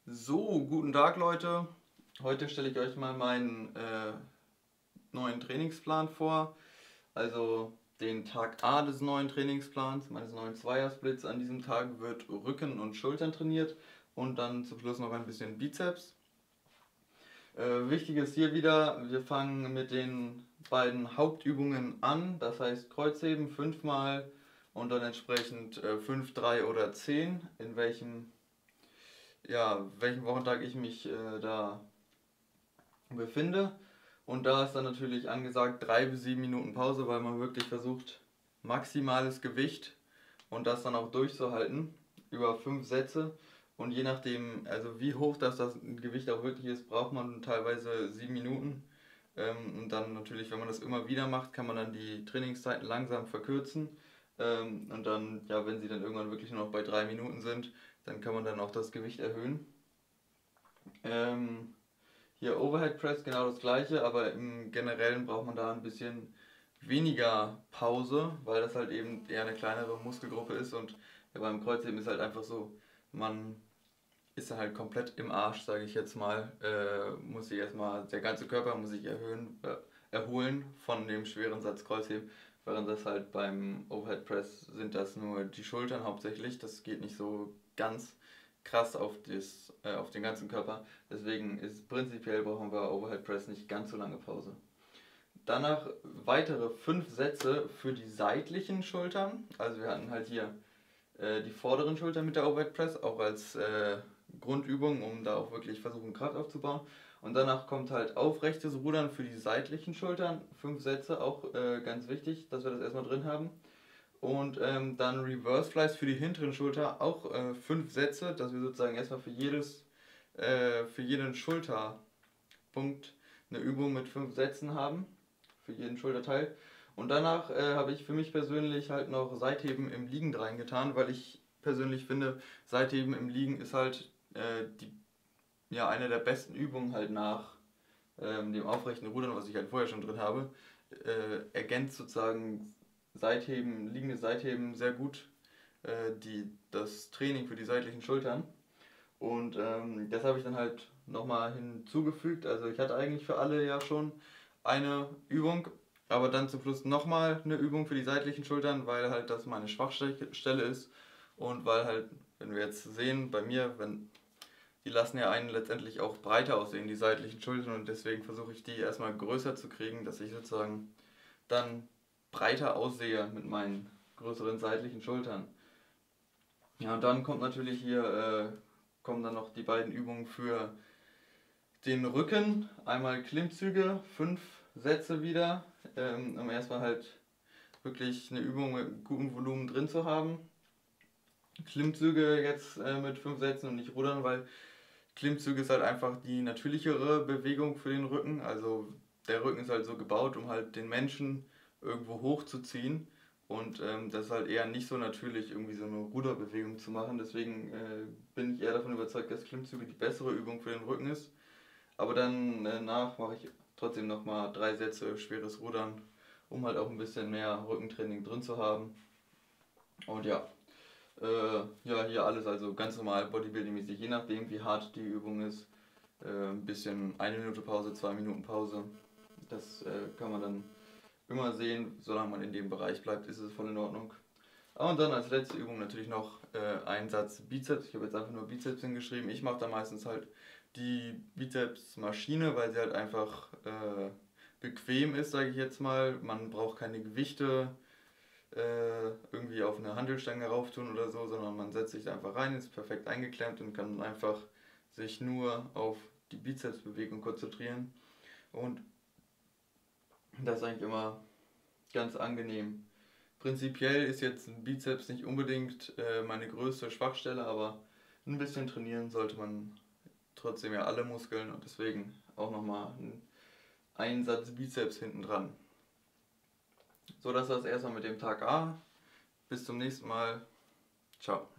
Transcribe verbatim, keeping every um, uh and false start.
So, guten Tag Leute. Heute stelle ich euch mal meinen äh, neuen Trainingsplan vor. Also den Tag A des neuen Trainingsplans, meines neuen Zweiersplits. An diesem Tag wird Rücken und Schultern trainiert und dann zum Schluss noch ein bisschen Bizeps. Äh, wichtig ist hier wieder, wir fangen mit den beiden Hauptübungen an. Das heißt Kreuzheben fünfmal und dann entsprechend äh, fünf, drei oder zehn, in welchem ja, welchen Wochentag ich mich äh, da befinde. Und da ist dann natürlich angesagt drei bis sieben Minuten Pause, weil man wirklich versucht, maximales Gewicht und das dann auch durchzuhalten über fünf Sätze. Und je nachdem, also wie hoch das, das Gewicht auch wirklich ist, braucht man teilweise sieben Minuten. Ähm, und dann natürlich, wenn man das immer wieder macht, kann man dann die Trainingszeiten langsam verkürzen. Ähm, und dann, ja, wenn sie dann irgendwann wirklich nur noch bei drei Minuten sind, dann kann man dann auch das Gewicht erhöhen. Ähm, Hier Overhead Press genau das gleiche, aber im Generellen braucht man da ein bisschen weniger Pause, weil das halt eben eher eine kleinere Muskelgruppe ist und ja, beim Kreuzheben ist halt einfach so, man ist dann halt komplett im Arsch, sage ich jetzt mal, äh, muss sich erstmal, der ganze Körper muss sich erhöhen, äh, erholen von dem schweren Satz Kreuzheben, während das halt beim Overhead Press sind das nur die Schultern hauptsächlich, das geht nicht so ganz krass auf, das, äh, auf den ganzen Körper, deswegen ist prinzipiell brauchen wir Overhead Press nicht ganz so lange Pause. Danach weitere fünf Sätze für die seitlichen Schultern, also wir hatten halt hier äh, die vorderen Schultern mit der Overhead Press, auch als äh, Grundübung, um da auch wirklich versuchen Kraft aufzubauen. Und danach kommt halt aufrechtes Rudern für die seitlichen Schultern, fünf Sätze, auch äh, ganz wichtig, dass wir das erstmal drin haben. Und ähm, dann Reverse Flies für die hinteren Schulter, auch äh, fünf Sätze, dass wir sozusagen erstmal für jedes, äh, für jeden Schulterpunkt eine Übung mit fünf Sätzen haben, für jeden Schulterteil. Und danach äh, habe ich für mich persönlich halt noch Seitheben im Liegen reingetan, weil ich persönlich finde, Seitheben im Liegen ist halt äh, die, ja, eine der besten Übungen halt nach ähm, dem aufrechten Rudern, was ich halt vorher schon drin habe. Äh, ergänzt sozusagen Seitheben, liegendes Seitheben sehr gut äh, die, das Training für die seitlichen Schultern. Und ähm, das habe ich dann halt nochmal hinzugefügt. Also ich hatte eigentlich für alle ja schon eine Übung, aber dann zum Schluss nochmal eine Übung für die seitlichen Schultern, weil halt das meine Schwachstelle ist. Und weil halt, wenn wir jetzt sehen, bei mir, wenn die lassen ja einen letztendlich auch breiter aussehen, die seitlichen Schultern. Und deswegen versuche ich die erstmal größer zu kriegen, dass ich sozusagen dann breiter aussehe mit meinen größeren seitlichen Schultern. Ja, und dann kommt natürlich hier, äh, kommen dann noch die beiden Übungen für den Rücken. Einmal Klimmzüge, fünf Sätze wieder, ähm, um erstmal halt wirklich eine Übung mit gutem Volumen drin zu haben. Klimmzüge jetzt äh, mit fünf Sätzen und nicht rudern, weil Klimmzüge ist halt einfach die natürlichere Bewegung für den Rücken. Also der Rücken ist halt so gebaut, um halt den Menschen irgendwo hochzuziehen. Und ähm, das ist halt eher nicht so natürlich, irgendwie so eine Ruderbewegung zu machen. Deswegen äh, bin ich eher davon überzeugt, dass Klimmzüge die bessere Übung für den Rücken ist. Aber dann äh, nach mache ich trotzdem nochmal drei Sätze schweres Rudern, um halt auch ein bisschen mehr Rückentraining drin zu haben. Und ja, äh, ja, hier alles also ganz normal Bodybuilding-mäßig, je nachdem wie hart die Übung ist. Äh, ein bisschen eine Minute Pause, zwei Minuten Pause. Das äh, kann man dann immer sehen, solange man in dem Bereich bleibt, ist es voll in Ordnung. Und dann als letzte Übung natürlich noch äh, ein Satz Bizeps. Ich habe jetzt einfach nur Bizeps hingeschrieben. Ich mache da meistens halt die Bizeps-Maschine, weil sie halt einfach äh, bequem ist, sage ich jetzt mal. Man braucht keine Gewichte äh, irgendwie auf eine Hantelstange rauf tun oder so, sondern man setzt sich da einfach rein, ist perfekt eingeklemmt und kann einfach sich nur auf die Bizepsbewegung konzentrieren. Und das ist eigentlich immer ganz angenehm. Prinzipiell ist jetzt ein Bizeps nicht unbedingt äh, meine größte Schwachstelle, aber ein bisschen trainieren sollte man trotzdem ja alle Muskeln und deswegen auch nochmal ein Einsatz Bizeps hinten dran. So, das war es erstmal mit dem Tag A. Bis zum nächsten Mal. Ciao.